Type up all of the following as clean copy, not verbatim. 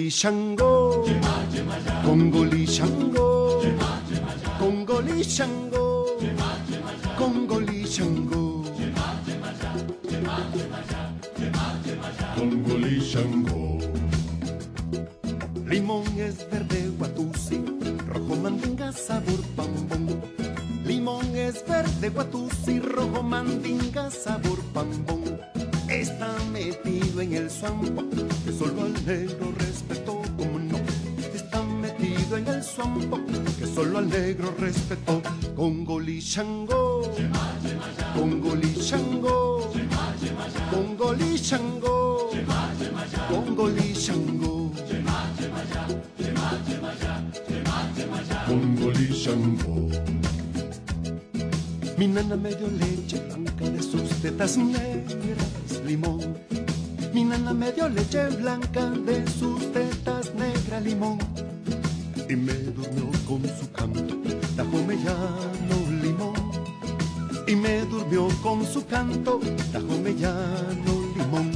Shango, Congolí Shango, Congolí Shango, Congolí Shango, Congolí Shango. Limón es verde guatusi, rojo mandinga sabor pambón. Limón es verde guatusi, rojo mandinga sabor pambón. Está metido en el swampo, que solo al negro respetó, como no. Está metido en el swampo, que solo al negro respetó. Congolí Shango, Congolí Shango, Congolí Shango, Congolí Shango, Congolí Shango. Mi nana me dio leche blanca de sus tetas negras, limón. Mi nana me dio leche blanca de sus tetas negras, limón. Y me durmió con su canto, tajóme llano, limón. Y me durmió con su canto, tajóme llano, limón.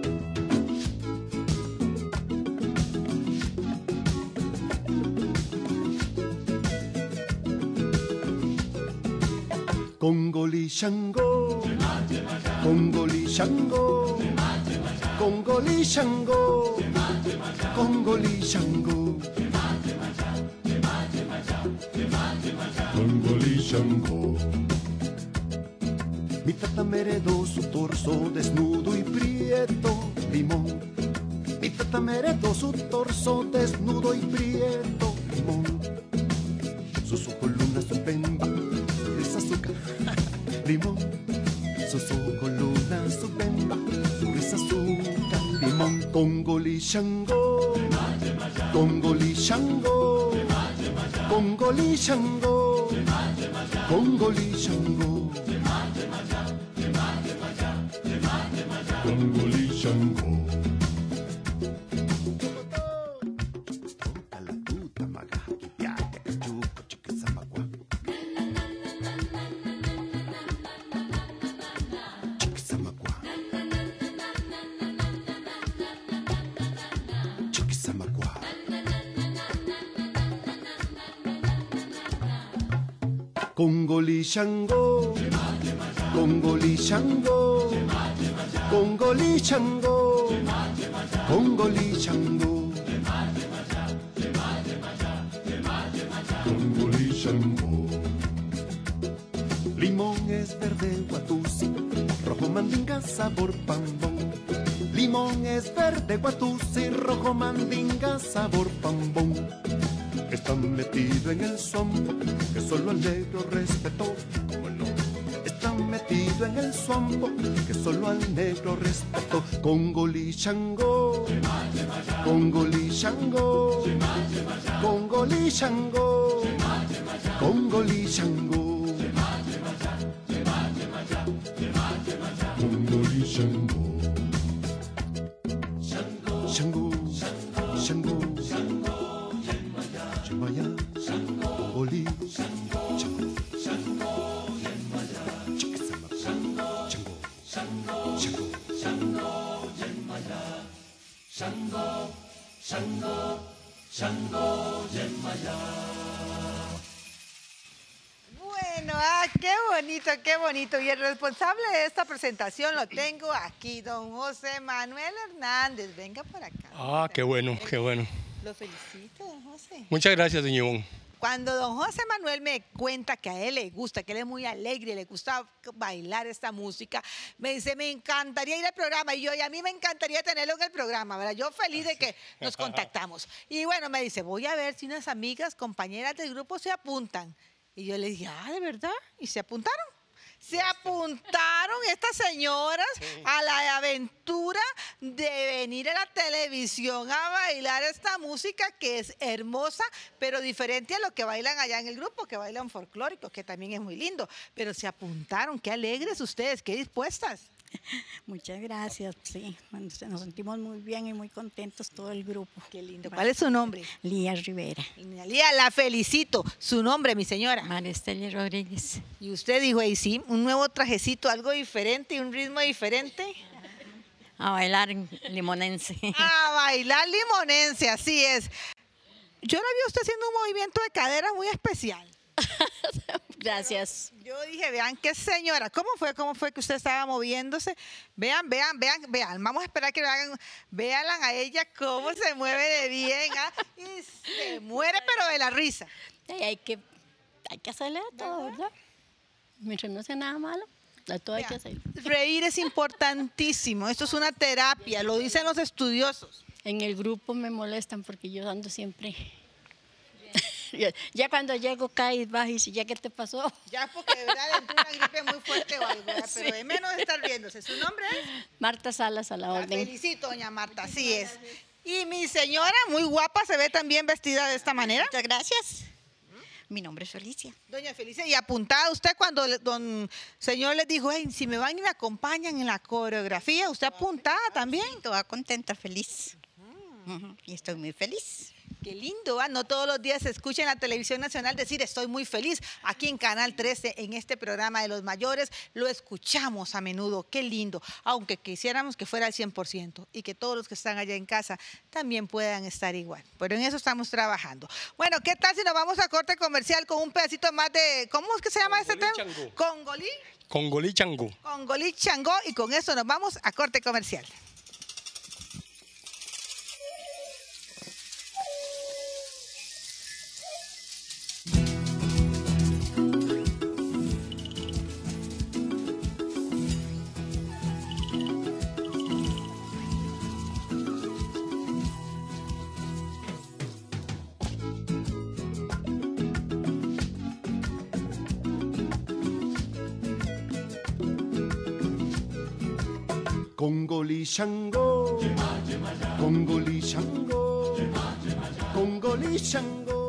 Congolí Shango, Congolí Shango, Congolí Shango, Congolí Shango, Congolí Shango. Mi tata me heredó su torso desnudo y prieto, limón. Mi tata me heredó su torso desnudo y prieto, limón. Sus ojos lunas, su bemba, risa azúcar, limón. Sus ojos lunas, su bemba, risa azúcar, limón. Congolí Shango, Congolí Shango, Congolí Shango, Congolí Shango, Congolí Shango. Congolí Shango, Congolí Shango, Congolí Shango, Congolí Shango, Congolí Shango. Limón es verde guatusi, rojo mandinga sabor pambón. Limón es verde guatusi, rojo mandinga sabor pambón. Está metido en el swampo, que solo al negro respetó, como no. Está metido en el swampo, que solo al negro respetó. Congolí Shango, Congolí Shango, Congolí Shango, Congolí Shango, Congolí Shango, Shango, Shango, Yemaya, Congolí, Shango, Shango, Yemaya, Shango, Shango, Shango, Yemaya, Shango, Shango, Shango, Yemaya. Bueno, qué bonito. Y el responsable de esta presentación lo tengo aquí, don José Manuel Hernández. Venga por acá. Ah, qué bueno, qué bueno. Lo felicito, don José. Muchas gracias, doña Ivonne. Cuando don José Manuel me cuenta que a él le gusta, que él es muy alegre, le gusta bailar esta música, me dice, me encantaría ir al programa. Y yo, y a mí me encantaría tenerlo en el programa, ¿verdad? Yo feliz de que nos contactamos. Y bueno, me dice, voy a ver si unas amigas, compañeras del grupo se apuntan. Y yo le dije, ah, ¿de verdad? ¿Y se apuntaron? Se apuntaron estas señoras a la aventura de venir a la televisión a bailar esta música que es hermosa, pero diferente a lo que bailan allá en el grupo, que bailan folclórico, que también es muy lindo. Pero se apuntaron, qué alegres ustedes, qué dispuestas. Muchas gracias, sí, nos sentimos muy bien y muy contentos todo el grupo. Qué lindo. ¿Cuál es su nombre? Lía Rivera. Lía, la felicito. Su nombre, mi señora. María Estela Rodríguez. Y usted dijo, ahí sí, un nuevo trajecito, algo diferente y un ritmo diferente. A bailar en limonense. A bailar limonense, así es. Yo la vi a usted haciendo un movimiento de cadera muy especial. Gracias. Yo dije, vean qué señora, ¿cómo fue que usted estaba moviéndose? Vean, vamos a esperar que véanla a ella cómo se mueve de bien, ¿ah? Y se muere pero de la risa. Hay que hacerle a todo, ¿verdad? Mientras no sea nada malo, a todo hay que hacer. Reír es importantísimo, esto es una terapia, lo dicen los estudiosos. En el grupo me molestan porque yo ando siempre... Ya cuando llego caes, bajas y dices, ¿ya qué te pasó? Ya porque de verdad entró una gripe muy fuerte o algo, ¿verdad? Pero de menos de estar riéndose. ¿Su nombre es? Marta Salas, a la La orden. felicito, doña Marta, así es. Y mi señora, muy guapa, se ve también vestida de esta manera. Muchas gracias. Mi nombre es Felicia. Doña Felicia, y apuntada usted cuando don señor les dijo, hey, si me van y me acompañan en la coreografía, usted apuntada también. Toda contenta, feliz. Y estoy muy feliz. Qué lindo, ¿va? No todos los días se escucha en la televisión nacional decir estoy muy feliz. Aquí en Canal 13, en este programa de los mayores, lo escuchamos a menudo. Qué lindo, aunque quisiéramos que fuera al 100% y que todos los que están allá en casa también puedan estar igual. Pero en eso estamos trabajando. Bueno, ¿qué tal si nos vamos a corte comercial con un pedacito más de, ¿cómo es que se llama este tema? Congolí Congolí. Congolí Changó. Congolí Changó, y con eso nos vamos a corte comercial. Congolí Shango, Congolí Shango, Congolí Shango.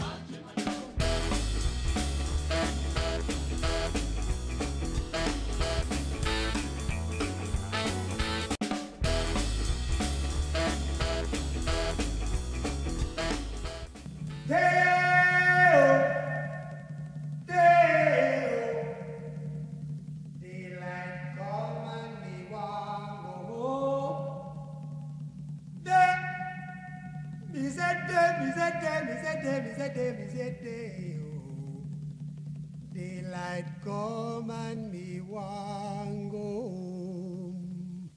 Daylight come and me want go home.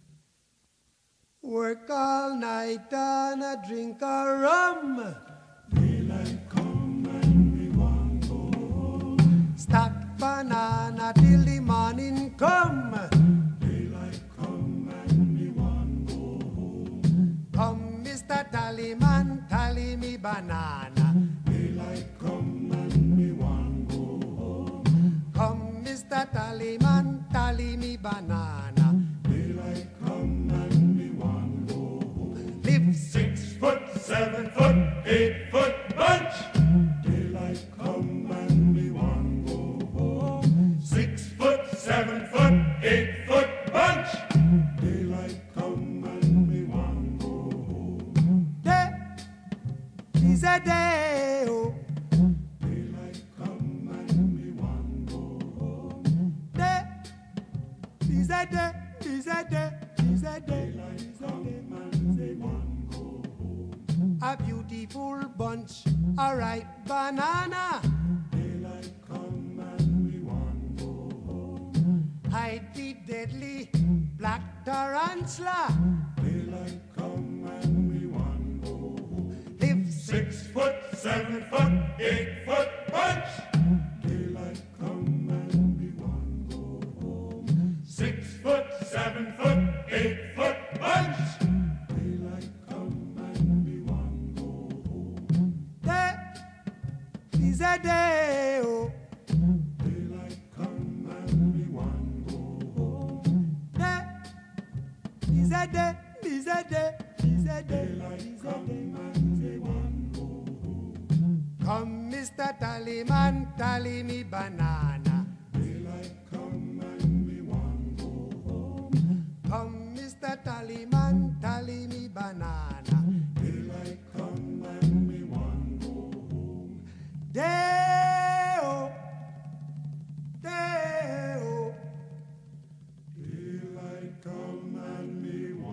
Work all night and a drink a rum. Daylight come and me want go home. Stack banana till the morning come. Daylight come and me want go home. Come, Mr. Tallyman, tally me banana. Daylight come and me want go home. Come, Mr. Tallyman, tally me banana. Daylight come and me want go home. Live 6 foot, 7 foot, 8 foot bunch. Daylight come and me want go home. 6 foot, 7 foot, 8 foot bunch. Daylight come and me want go home. Day is a day, oh. Daylight come and me want go home. Day is a day, is a day, is a day. Daylight come and me want go home. A beautiful bunch, a ripe banana. Daylight come and we want go home. Hide the deadly black tarantula. Daylight come and we want go home. Live 6 foot, 7 foot, 8 foot bunch. Daylight come and we want go home. 6 foot, 7 foot, 8 foot bunch. Daylight come and we want go home. Day is a day, oh. Daylight come and we want go home. Day is a day, is a day, is a day. Daylight come and we want go home. Come, Mr. Tallyman, tally me banana. Daylight come and we want go home. Come, Mr. Tallyman, tally me banana. Daylight come and we want go home. Day-o, day-o. Daylight come and we want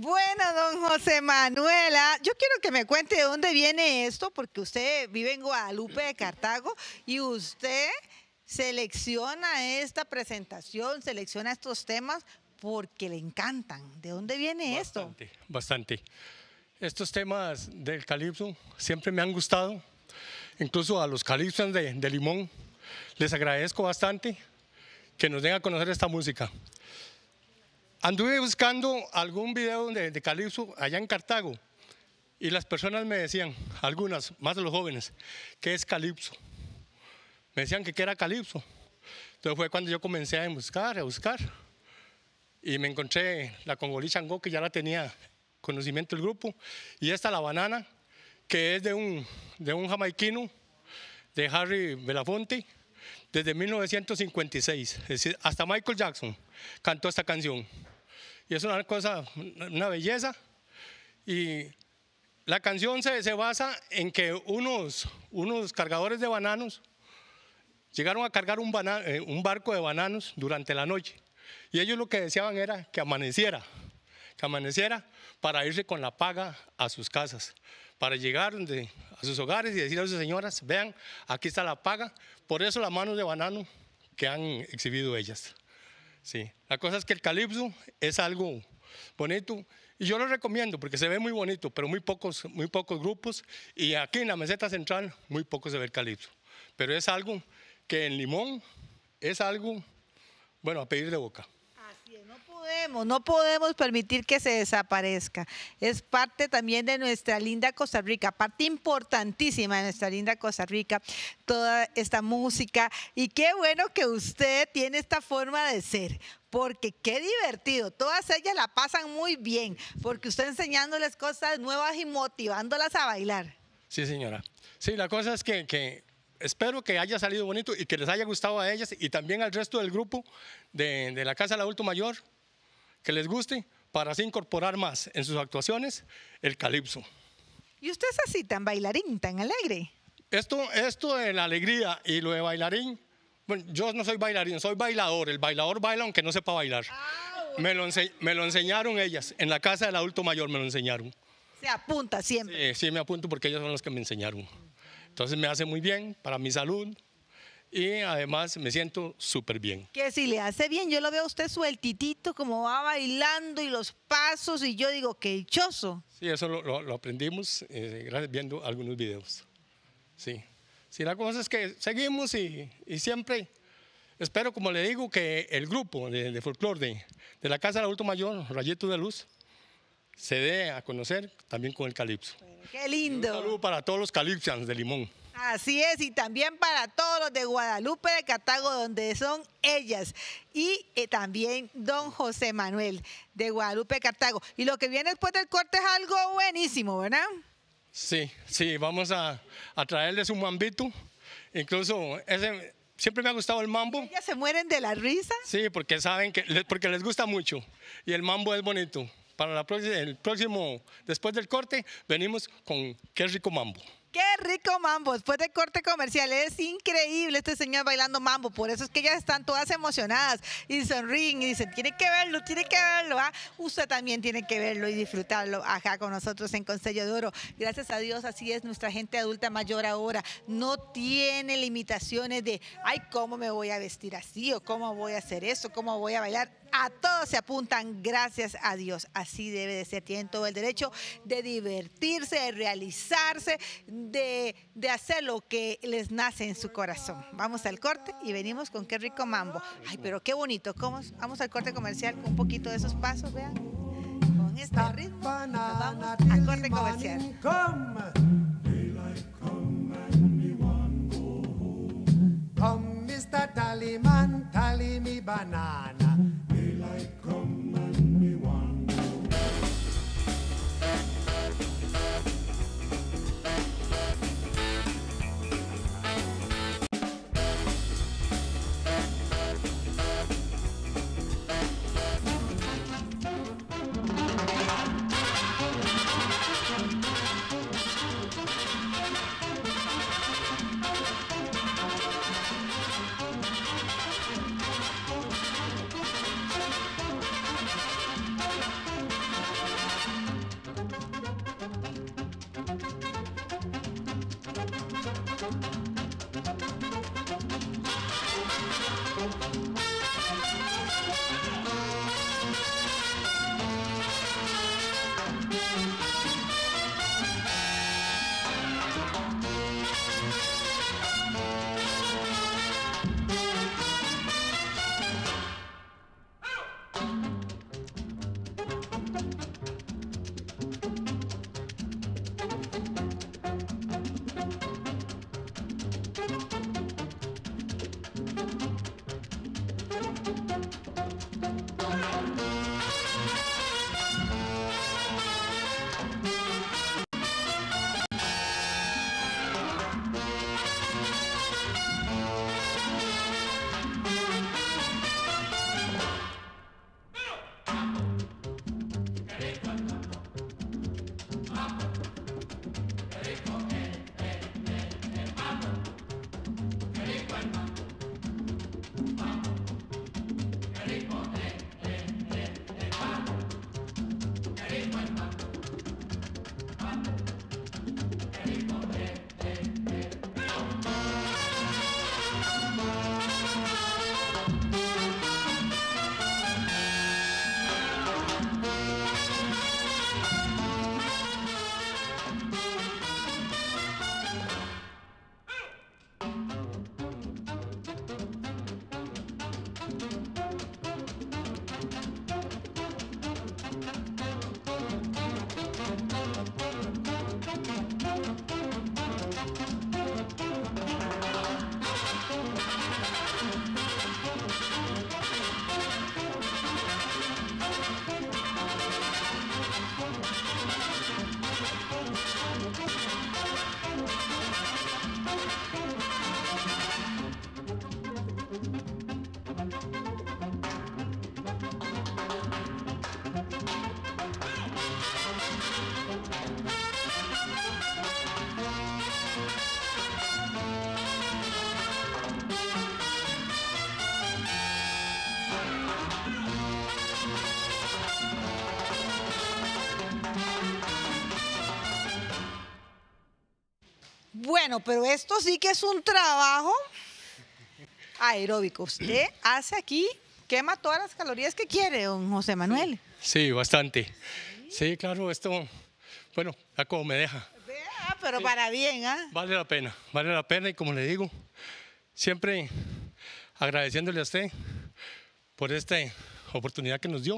Bueno, don José Manuela, yo quiero que me cuente de dónde viene esto, porque usted vive en Guadalupe de Cartago y usted selecciona esta presentación, selecciona estos temas porque le encantan. ¿De dónde viene esto? Bastante. Estos temas del calipso siempre me han gustado, incluso a los calipsos de Limón. Les agradezco bastante que nos den a conocer esta música. Anduve buscando algún video de calipso allá en Cartago y las personas me decían, algunas, más de los jóvenes, ¿qué es calipso? Me decían que qué era calipso. Entonces fue cuando yo comencé a buscar y me encontré la Congolí Changó, que ya la tenía conocimiento del grupo, y esta La Banana, que es de un jamaiquino, de Harry Belafonte, desde 1956. Es decir, hasta Michael Jackson cantó esta canción. Y es una cosa, una belleza. Y la canción se basa en que unos cargadores de bananos llegaron a cargar un barco de bananos durante la noche. Y ellos lo que deseaban era que amaneciera para irse con la paga a sus casas, para llegar a sus hogares y decir a sus señoras, vean, aquí está la paga. Por eso las manos de banano que han exhibido ellas. Sí. La cosa es que el calipso es algo bonito y yo lo recomiendo porque se ve muy bonito, pero muy pocos grupos, y aquí en la meseta central muy poco se ve el calipso. Pero es algo que en Limón es algo, bueno, a pedir de boca. Así es, no podemos permitir que se desaparezca. Es parte también de nuestra linda Costa Rica, parte importantísima de nuestra linda Costa Rica, toda esta música. Y qué bueno que usted tiene esta forma de ser, porque qué divertido. Todas ellas la pasan muy bien, porque usted enseñándoles cosas nuevas y motivándolas a bailar. Sí, señora. Sí, la cosa es que espero que haya salido bonito y que les haya gustado a ellas y también al resto del grupo de la Casa del Adulto Mayor, que les guste, para así incorporar más en sus actuaciones el calipso. ¿Y usted es así, tan bailarín, tan alegre? Esto de la alegría y lo de bailarín, bueno, yo no soy bailarín, soy bailador. El bailador baila aunque no sepa bailar. Bueno. Me lo enseñaron ellas, en la Casa del Adulto Mayor me lo enseñaron. Se apunta siempre. Sí, me apunto porque ellas son las que me enseñaron. Entonces me hace muy bien para mi salud y además me siento súper bien. Que si le hace bien, yo lo veo a usted sueltitito, como va bailando y los pasos, y yo digo, qué dichoso. Sí, eso lo aprendimos gracias viendo algunos videos. Sí, la cosa es que seguimos y siempre espero, como le digo, que el grupo de folclore de la Casa del Adulto Mayor, Rayitos de Luz, se dé a conocer también con el calipso. Bueno, qué lindo. Un saludo para todos los calipsians de Limón. Así es, y también para todos los de Guadalupe de Cartago, donde son ellas. Y también don José Manuel de Guadalupe de Cartago. Y lo que viene después del corte es algo buenísimo, ¿verdad? Sí, vamos a traerles un mambito. Incluso siempre me ha gustado el mambo. ¿Ellas se mueren de la risa? Sí, porque saben porque les gusta mucho. Y el mambo es bonito. Para el próximo, después del corte, venimos con Qué Rico Mambo. ¡Qué rico mambo! Después del corte comercial, es increíble este señor bailando mambo. Por eso es que ellas están todas emocionadas y sonríen y dicen, tiene que verlo, ¿ah? Usted también tiene que verlo y disfrutarlo acá con nosotros en Consello de Oro. Gracias a Dios, así es nuestra gente adulta mayor ahora. No tiene limitaciones de, ay, ¿cómo me voy a vestir así? ¿O cómo voy a hacer eso? ¿Cómo voy a bailar? A todos se apuntan, gracias a Dios. Así debe de ser. Tienen todo el derecho de divertirse, de realizarse, de hacer lo que les nace en su corazón. Vamos al corte y venimos con Qué Rico Mambo. Ay, pero qué bonito. Vamos al corte comercial con un poquito de esos pasos, vean. Con este ritmo, nos vamos al corte comercial. Come, Mr. Tallyman, tally me banana. Daylight come and me want go. Bueno, pero esto sí que es un trabajo aeróbico. Usted hace aquí, quema todas las calorías que quiere, don José Manuel. Sí, bastante. Sí, claro, esto, bueno, ya como me deja. Vea, pero para bien, ¿ah? Vale la pena y como le digo, siempre agradeciéndole a usted por esta oportunidad que nos dio.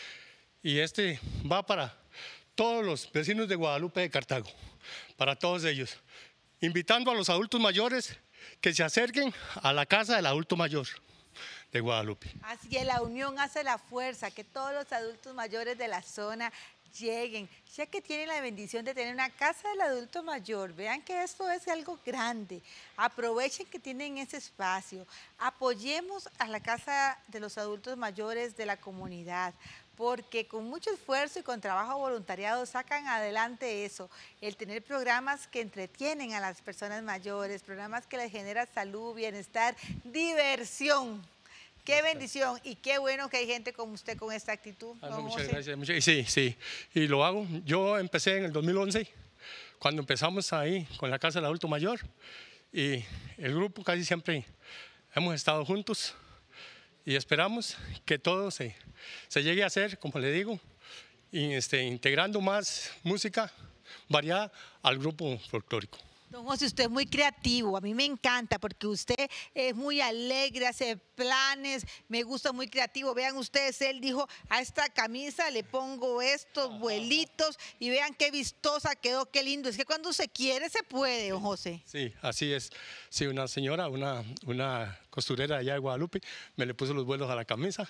Y este va para todos los vecinos de Guadalupe de Cartago, para todos ellos. Invitando a los adultos mayores que se acerquen a la casa del adulto mayor de Guadalupe. Así es, la unión hace la fuerza, que todos los adultos mayores de la zona lleguen, ya que tienen la bendición de tener una casa del adulto mayor. Vean que esto es algo grande. Aprovechen que tienen ese espacio. Apoyemos a la casa de los adultos mayores de la comunidad, porque con mucho esfuerzo y con trabajo voluntariado sacan adelante eso, el tener programas que entretienen a las personas mayores, programas que les generan salud, bienestar, diversión. Qué bendición y qué bueno que hay gente como usted con esta actitud. Muchas gracias. Sí, y lo hago. Yo empecé en el 2011, cuando empezamos ahí con la Casa del Adulto Mayor, y el grupo casi siempre hemos estado juntos y esperamos que todo se llegue a hacer, como le digo, y integrando más música variada al grupo folclórico. Don José, usted es muy creativo, a mí me encanta porque usted es muy alegre, hace planes, me gusta, muy creativo. Vean ustedes, él dijo, a esta camisa le pongo estos vuelitos y vean qué vistosa quedó, qué lindo. Es que cuando se quiere se puede, don José. Sí, así es. Sí, una señora, una costurera allá de Guadalupe, me le puso los vuelos a la camisa.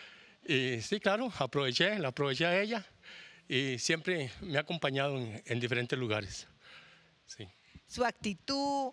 Y sí, claro, la aproveché a ella y siempre me ha acompañado en diferentes lugares. Sí. Su actitud,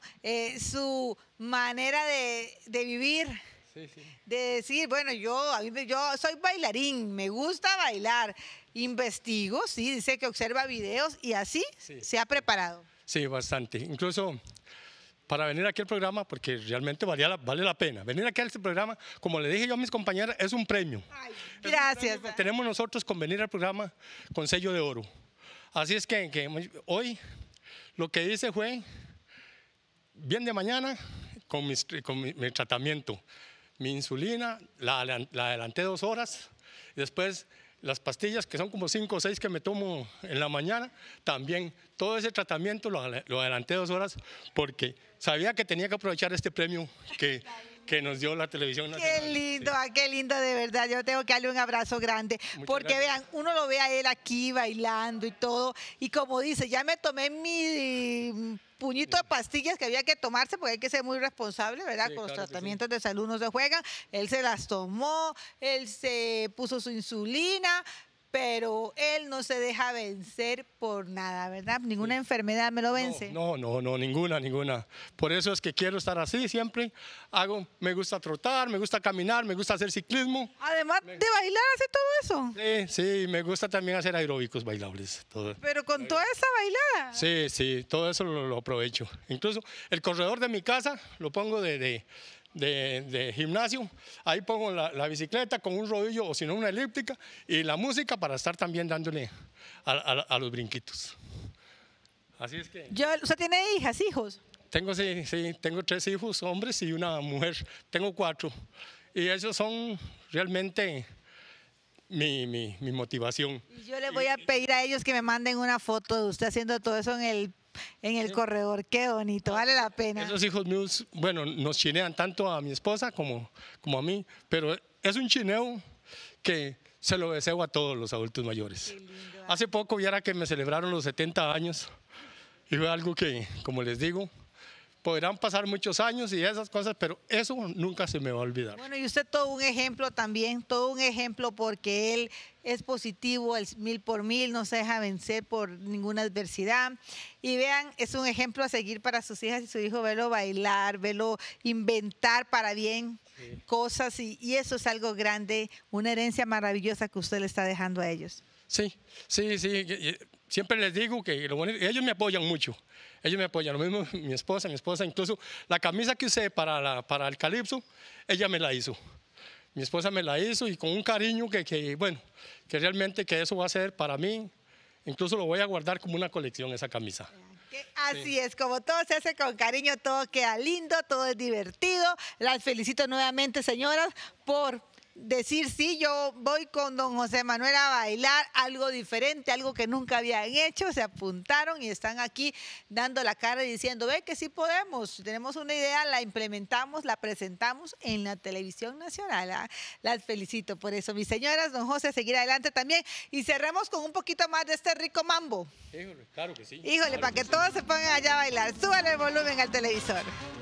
su manera de vivir, sí. De decir, bueno, yo soy bailarín, me gusta bailar, investigo, sí, dice que observa videos y así se ha preparado. Sí, bastante. Incluso para venir aquí al programa, porque realmente vale la pena. Venir aquí a este programa, como le dije yo a mis compañeras, es un premio. Ay, gracias. Tenemos nosotros con venir al programa con sello de oro. Así es que hoy lo que hice fue bien de mañana con mi tratamiento. Mi insulina, la adelanté 2 horas. Y después las pastillas, que son como 5 o 6 que me tomo en la mañana, también todo ese tratamiento lo adelanté 2 horas porque sabía que tenía que aprovechar este premio que nos dio la televisión nacional. Qué lindo, Sí. qué lindo de verdad. Yo tengo que darle un abrazo grande. Muchas Porque gracias. vean, uno lo ve a él aquí bailando y todo. Y como dice, ya me tomé mi puñito de pastillas que había que tomarse porque hay que ser muy responsable, ¿verdad? Sí, Con los claro que sí. tratamientos de salud no se juegan. Él se las tomó, él se puso su insulina. Pero él no se deja vencer por nada, ¿verdad? Ninguna enfermedad me lo vence. No, ninguna. Por eso es que quiero estar así siempre. Me gusta trotar, me gusta caminar, me gusta hacer ciclismo. Además de bailar, hace todo eso. Sí, me gusta también hacer aeróbicos bailables. Todo. Pero con toda esa bailada. Sí, todo eso lo aprovecho. Incluso el corredor de mi casa lo pongo de gimnasio. Ahí pongo la bicicleta con un rodillo o si no una elíptica y la música para estar también dándole a los brinquitos. Así es que ¿Usted tiene hijos? tengo 3 hijos, hombres y una mujer. Tengo 4 y esos son realmente mi motivación. Y yo les voy a pedir a ellos que me manden una foto de usted haciendo todo eso en el corredor. Qué bonito, vale la pena. Esos hijos míos, bueno, nos chinean tanto a mi esposa como a mí, pero es un chineo que se lo deseo a todos los adultos mayores. Hace poco viera que me celebraron los 70 años y fue algo que, como les digo, podrán pasar muchos años y esas cosas, pero eso nunca se me va a olvidar. Bueno, y usted todo un ejemplo también, todo un ejemplo porque él es positivo, el 1000 por 1000, no se deja vencer por ninguna adversidad. Y vean, es un ejemplo a seguir para sus hijas y su hijo, verlo bailar, verlo inventar para bien cosas y eso es algo grande, una herencia maravillosa que usted le está dejando a ellos. Sí. Siempre les digo que ellos me apoyan mucho. Ellos me apoyan. Lo mismo mi esposa, incluso la camisa que usé para el Calipso, ella me la hizo. Mi esposa me la hizo y con un cariño que realmente que eso va a ser para mí. Incluso lo voy a guardar como una colección, esa camisa. Así es, como todo se hace con cariño, todo queda lindo, todo es divertido. Las felicito nuevamente, señoras, por decir sí, yo voy con don José Manuel a bailar algo diferente, algo que nunca habían hecho, se apuntaron y están aquí dando la cara y diciendo, ve que sí podemos, tenemos una idea, la implementamos, la presentamos en la televisión nacional. ¿Ah? Las felicito por eso, mis señoras, don José, seguir adelante también y cerremos con un poquito más de este rico mambo. Híjole, claro que sí. Híjole, para que todos se pongan allá a bailar, súbale el volumen al televisor.